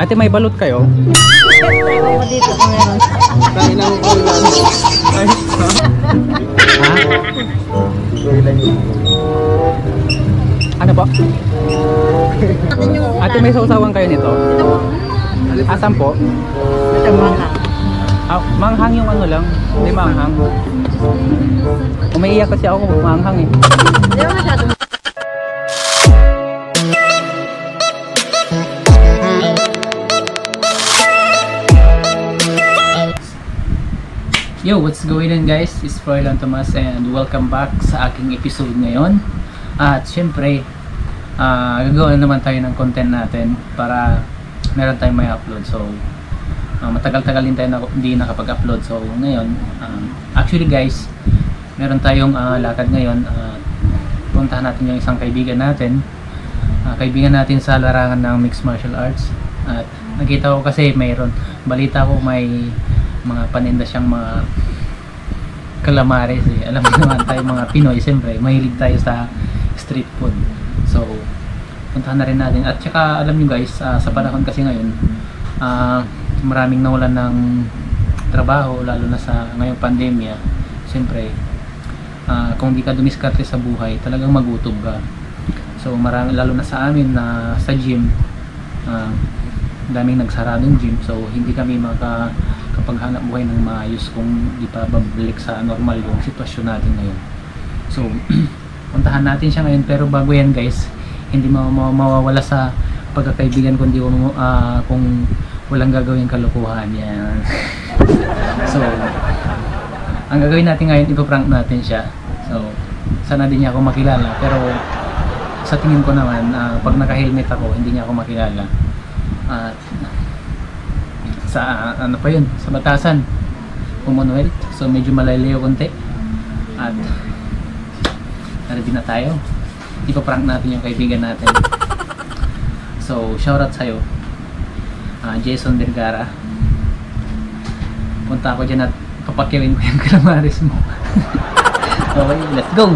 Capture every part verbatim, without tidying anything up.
Ate, may balot kayo? Ako dito ngayon. Kain ang ulan. Ha? Ano po? Ate, may sausawan kayo nito? Asan po? Ito mga. Ah, manghang yung ano lang. Hindi manghang. Umiiyak kasi ako kung manghang eh. Hindi mo masyadong. Yo, what's going on guys? It's Froilan Tomas and welcome back sa aking episode ngayon. At syempre, uh, gagawin naman tayo ng content natin para meron tayong may upload. So, uh, matagal-tagal din tayo na, hindi nakapag-upload. So, ngayon, um, actually guys, meron tayong uh, lakad ngayon. Uh, puntahan natin yung isang kaibigan natin. Uh, kaibigan natin sa larangan ng mixed martial arts. At nakita ko kasi mayroon, balita ko may mga paninda siyang mga calamares eh. Alam mo naman tayo mga Pinoy, siyempre mahilig tayo sa street food. So puntahan na rin natin. At saka alam nyo guys, uh, sa panahon kasi ngayon uh, maraming nawalan ng trabaho, lalo na sa ngayong pandemya. Siyempre uh, kung di ka dumiskarte sa buhay, talagang magutom ka. So marami, lalo na sa amin na uh, sa gym, uh, daming nagsaradong gym, so hindi kami maka kapaghanap buhay ng maayos kung di pa babalik sa normal yung sitwasyon natin ngayon. So puntahan natin siya ngayon, pero bago yan guys, hindi ma ma mawawala sa pagkakaibigan kundi uh, kung walang gagawin kalokohan yan. So ang gagawin natin ngayon, ipaprank natin siya. So sana din niya ako makilala, pero sa tingin ko naman uh, pag naka-helmet ako, hindi niya ako makilala. At uh, sa uh, ano pa yun, sa Batasan, Commonwealth, so medyo malalayo konti. At ready na tayo, ipaprank natin yung kaibigan natin. So shoutout sa'yo, uh, Jason Vergara. Punta ako dyan at papakyawin ko yung calamares mo. Okay, let's go!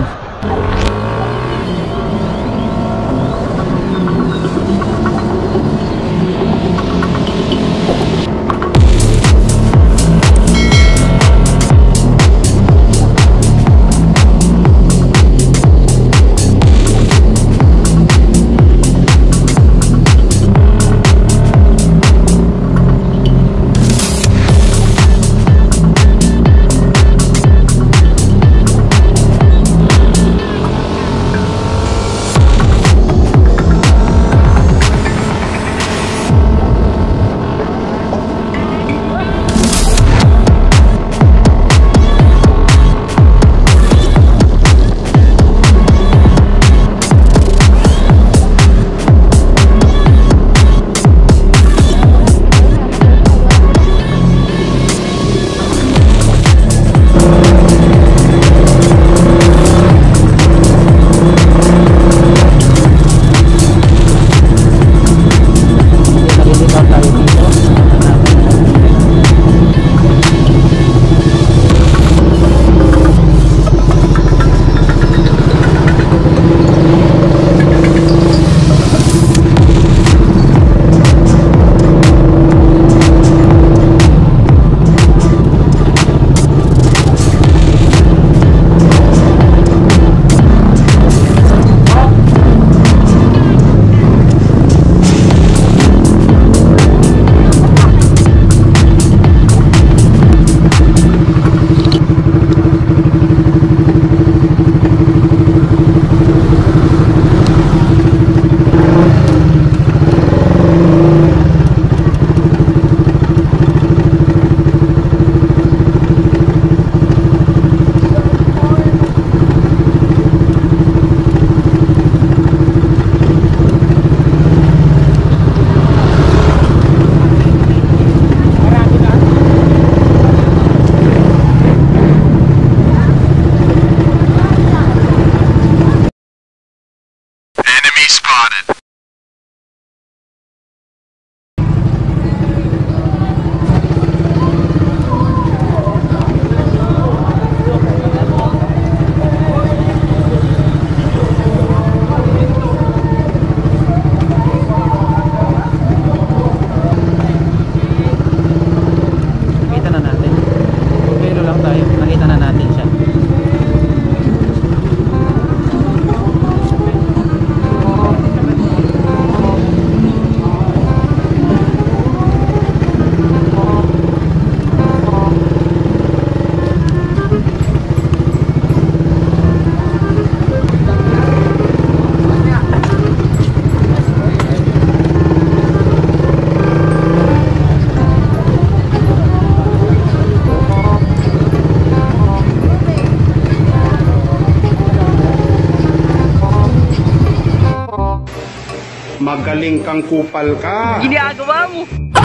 Magaling kang kupal ka. Ginagawa mo.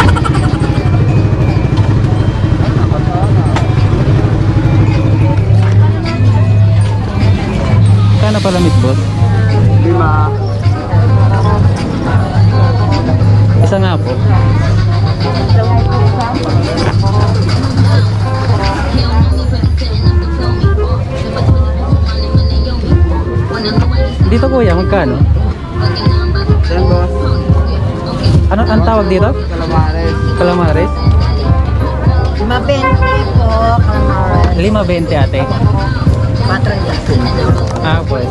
Kano pala meat boss? Lima. Isa nga po. Dito kuya, magkano? Saan boss? Ano ang tawag dito? Calamares. Calamares? lima bente po, kalamaran. lima bente ate. Patrang jackson. Ah, pues.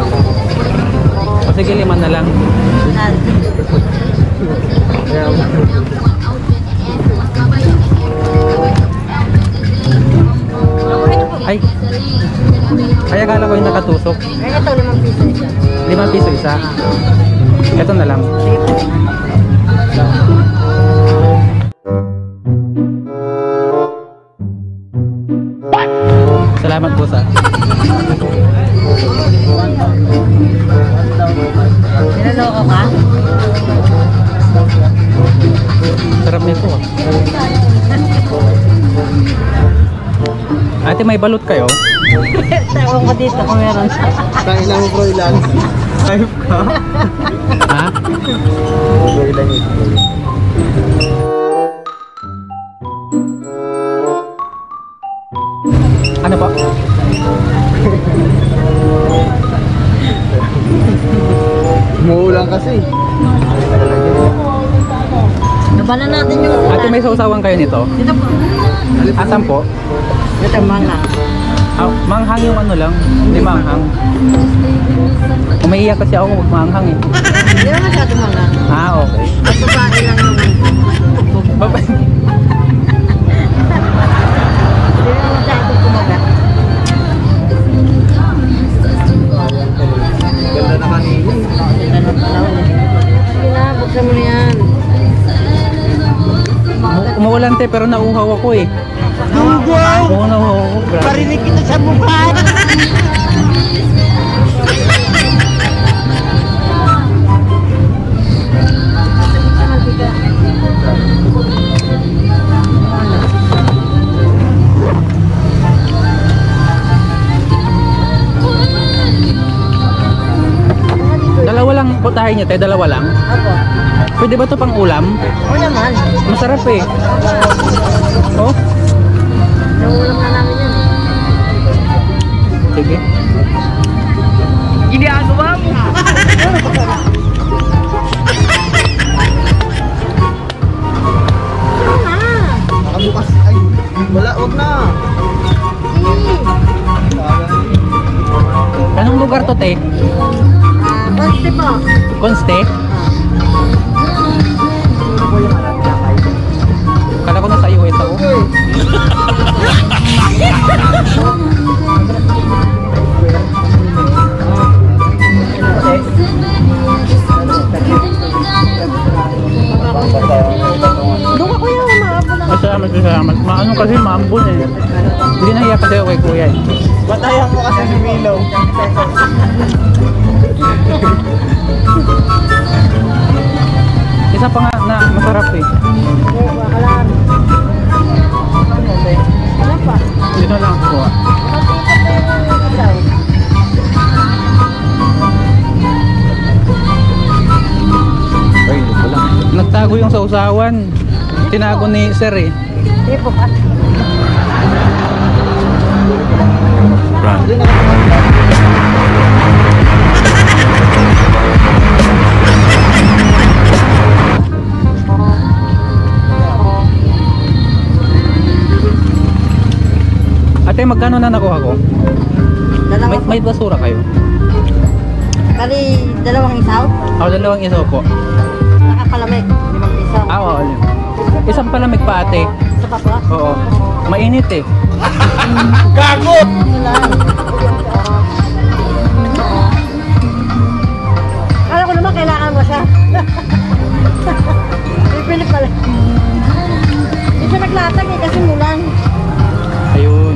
O sige, lima na lang. Ay. Ay, akala ko yung nakatusok. Ay, ito, limang piso isa. Limang piso isa. Ito na lang. Salamat po sa. Nilaloko ka? Sarap nito. Ate, may balot kayo? Tawag ko dito kung meron siya. Kain lang mo bro ilan. Five ka? Ha? Bro ilan ito. Ano po? Umuulan kasi. Nabalan natin yung ulan. Ate, may sausawan kayo nito? Dito po. Asan po? Ito, mga. Ah, manghang yung ano lang. Hindi manghang. Umiiyak kasi ako mag manghang eh. Hindi naman masyado mga. Ah, okay. At babae lang naman. Bye-bye. Hindi naman masyado kumagat. Ganda na kanina. Ganda ng panahon eh. Sige na, buksan mo na yan. Umu- Umuulan te, pero nauuhaw ako eh. Wow! Oo, nauuhaw ako. Grabe. Parinig kita sa mukha! Dalawa lang putahin niyo te, dalawa lang. Ako. Pwede ba to pang ulam? Oo naman. Masarap eh. Oh, Nauulam na namin yan. sige. Ginagawa mo. Ano na? Nakabukas. Ay, wala, wag na. Anong lugar to te? Ah, konti po. Konste? Kala ko nasa U S ako. Doon ka kuya, umaabot lang. Masalamat, masalamat. Maano kasi maambon eh. Hindi nahiya kasi ako kay kuya eh. Batayan mo kasi si Milo. Isa pa nga na masarap eh. Okay, baka lang. Ano pa? Dito lang po. ah. Matipot na yung ilaw. Ay, wala. Nagtago yung sausawan. Tinago ni sir eh. Tipo ka. Ate, magkano na nakuha ko? Dalawa May, po. may basura kayo? Bali, dalawang isaw. Ako dalawang isaw po. Nakapalamig. Limang piso. Ah, oo. Isang palamig pa ate. Isa pa po? Oo. Mainit eh. Gago! Ano lang. Kala ko naman kailangan mo siya. Pipili pala. Hindi siya naglatag eh kasi mulan. Ayun.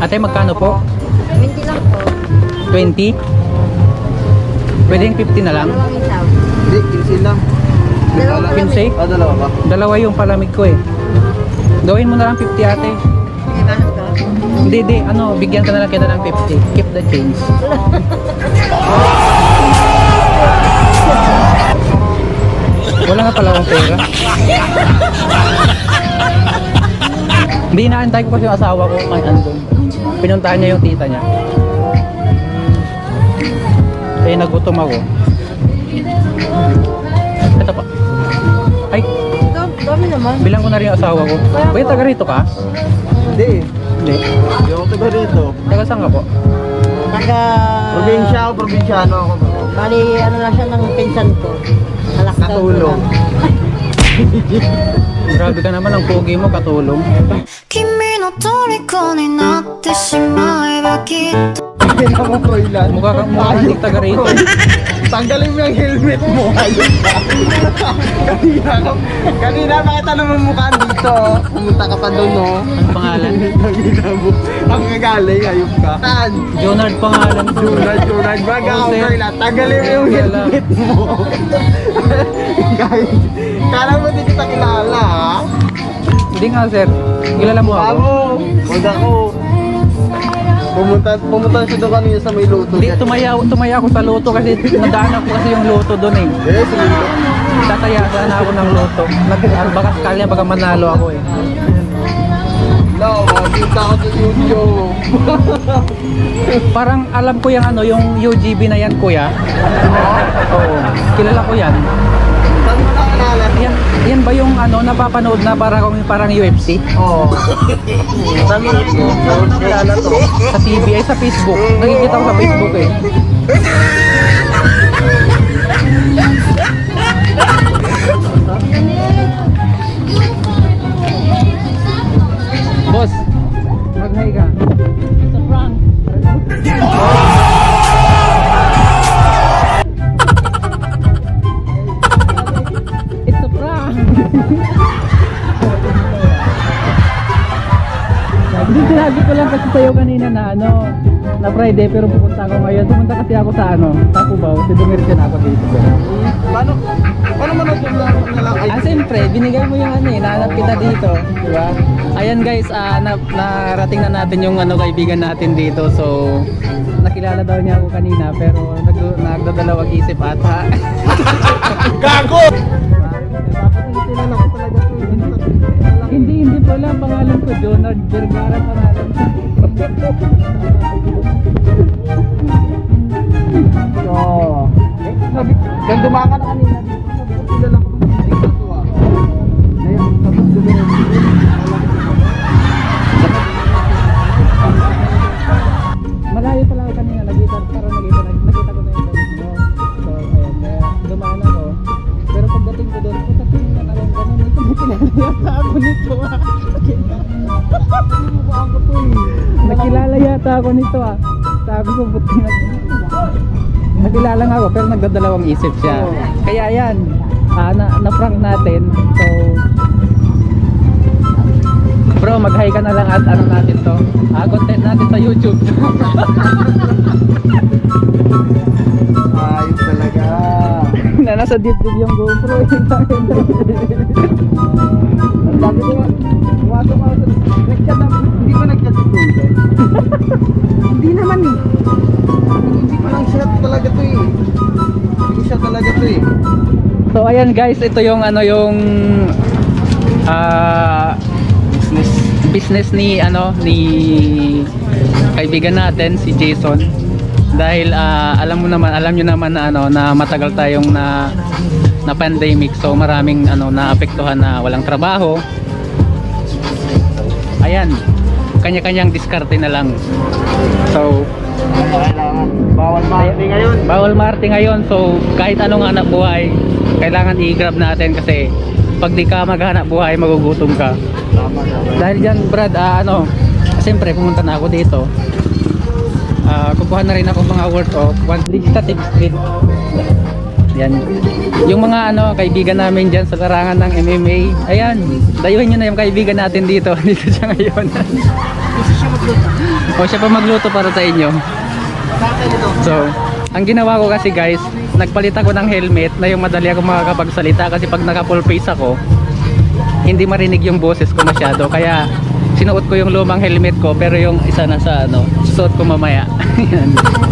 Ate, magkano po? twenty lang po. twenty? Pwedeng fifty na lang? Dalawang isaw. Hindi, kinsin lang. Dalawang palamig. fifteen? Ah, dalawa ba? Dalawa yung palamig ko eh. Gawin mo na lang fifty ate. Eh, paano to? Hindi, di. Ano, bigyan ka na lang kita ng fifty. Keep the change. Wala nga pala akong pera. Hindi, inaantay ko kasi yung asawa ko. May andun. Pinuntahan niya yung tita niya. Kaya nagutom ako. Ito pa. Ay, Dam- Dami naman. bilang ko na rin yung asawa ko. Ba, taga rito ka? Hindi. Hindi. Hindi ako taga rito. Taga saan ka po? Taga... Probinsya ako, probinsyano ako. Bali, ano lang siya ng pinsan ko. Halaktan ko Katulong. lang. Grabe ka naman, ang pogi mo, katulong. 君の虜になってしまえばきっと Hindi na mo, Froilan. Mukha kang mukha kang hindi taga rito. Tanggalin mo yung helmet mo. Ayun ka. Kanina ka. Kanina, makita naman mukha dito. Pumunta ka pa doon, no? Ang pangalan? Kanina mo. Ang gagaling, ayun ka. Saan? Jonard pangalan ko. Junad, Junad. Baga Oh, ako, sir. Froilan. Tanggalin mo yung helmet mo. Guys, kala mo di kita kilala, ha? Hindi nga sir, kilala mo ako. Ako, wag ako. Pumunta, pumunta siya doon kanina sa may luto. Hindi, tumaya, tumaya ako sa loto kasi nadaanan ko kasi yung loto doon eh. Eh, sa luto. Tataya sana ako ng loto. Nag, ah, baka sakali baka manalo ako eh. No, makikita ko sa YouTube. Parang alam ko yung ano, yung U G B na yan kuya. Oo, kilala ko yan. Saan mo nakilala? Yan, yan ba yung ano, napapanood na parang, parang U F C? Oo. Saan mo saan mo nakilala to? Sa T V ay sa Facebook. Nakikita ko sa Facebook eh. Boss, mag-hi ka. It's a prank. It's a prank. Hindi, sinabi ko lang kasi sa'yo kanina na ano, na Friday pero pupunta ako ngayon. Pumunta kasi ako sa ano, sa Cubao. Si Dumirchen ako dito. Paano? Paano mo nagpunta na lang? Ay, Ah, siyempre, binigay mo yung ano eh, nahanap kita dito, di ba? Ayan guys, ah, na, narating na natin yung ano kaibigan natin dito. So, nakilala daw niya ako kanina pero nag, nagdadalawang isip ata. gago! Kilala ko talaga to. Hindi, hindi pala ang pangalan ko, Jonard Vergara pangalan ko. Oo. Eh, sabi, kung dumaka na kanina dito, sabi ko kilala ko ng mga to ah. Ngayon, sabi ko din. Malayo pala ako kanina, nakita, parang nakita, nakita ko na yung guys mo. So, ayan, kaya dumaan ako. Pero pagdating ko doon, puta tingin na alam ganun, ito may kinala ako nito ah. Ako to eh. Nakilala yata ako nito ah. Sabi ko, buti na. Nakilala nga ako pero nagdadalawang isip siya. Oo. Kaya yan, ah, na, na-prank natin. So, bro, mag-hi ka na lang at ano natin to. Ah, content natin sa YouTube. Ayos talaga. na nasa dibdib yung GoPro. Ang dami ko nga. Pumasok ako sa... Nag-chat na... Hindi ko nag-chat si Golden. Hindi naman eh. Hindi ko lang siya talaga to eh. Hindi ko siya talaga to eh. So ayan guys, ito yung ano yung ah business business ni ano ni kaibigan natin si Jason. Dahil ah, alam mo naman, alam niyo naman na ano na matagal tayong na na pandemic, so maraming ano naapektuhan na walang trabaho. Ayan, kanya-kanyang diskarte na lang. So Kailangan. Bawal maarte ngayon. bawal maarte ngayon, so kahit anong hanap buhay kailangan i-grab natin kasi pag di ka maghanap buhay magugutom ka. Tama na. Dahil dyan Brad, ah, ano siyempre pumunta na ako dito, ah, kukuha na rin ako mga worth of one Listatic Street. Yan. Yung mga ano, kaibigan namin dyan sa larangan ng M M A. Ayan, dayuhin nyo na yung kaibigan natin dito. Dito siya ngayon. O siya pa magluto para sa inyo. So, ang ginawa ko kasi guys, nagpalit ako ng helmet na yung madali ako makakapagsalita kasi pag naka full face ako, hindi marinig yung boses ko masyado. Kaya sinuot ko yung lumang helmet ko pero yung isa na sa ano, suot ko mamaya. Yan.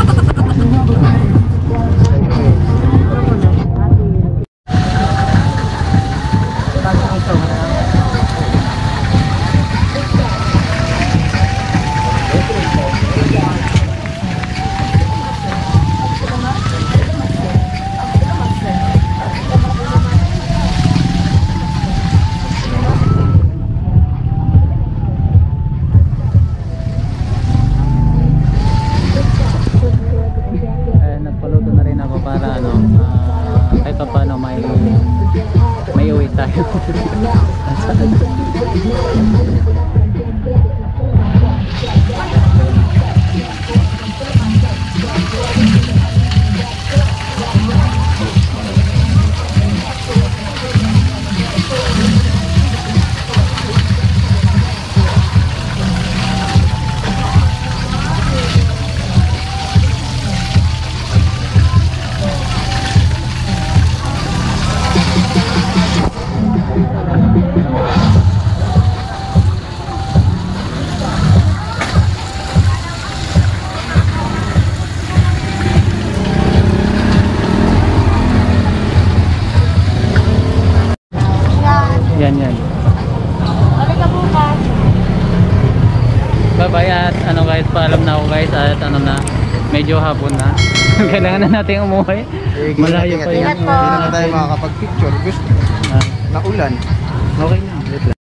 Para ano, uh, kahit pa paano may may uwi tayo. Yan yan. Balik ka bukas. Bye bye at ano guys, paalam na ako guys at ano na, medyo hapon na. Kailangan na natin umuwi. Malayo pa yun. Hindi na tayo makakapag-picture. Gusto Ah, na ulan. okay na.